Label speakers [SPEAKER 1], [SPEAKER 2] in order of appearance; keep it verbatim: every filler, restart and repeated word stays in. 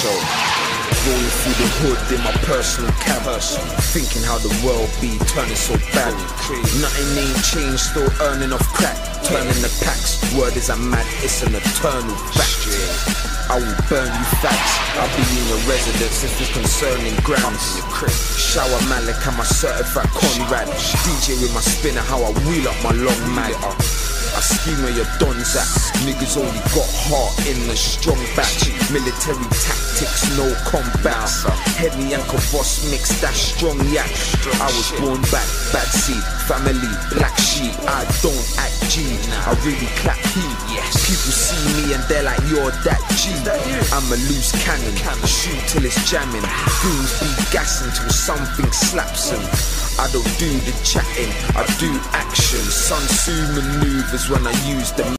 [SPEAKER 1] show. Rolling through the hood in my personal cab, thinking how the world be turning so bad. Nothing ain't changed, still earning off crack, turning the packs. Word is I'm mad, it's an eternal fact. I will burn you fags. I'll be in your residence if it's concerning grams. Shower Malik, I'm a certified Conrad. D J with my spinner, how I wheel up my long mag. I scheme where your dons at. Niggas only got heart in the strong batch. Military tactics, no combat. Henny and boss mix, that strong yak. I was born back, bad seed, family, black sheep. I don't act G, I really clap heat. People see me and they're like, you're that G. I'm a loose cannon, shoot till it's jamming. Goons be gassing till something slaps them. I don't do the chatting, I do action. Sun Tzu maneuvers when I use the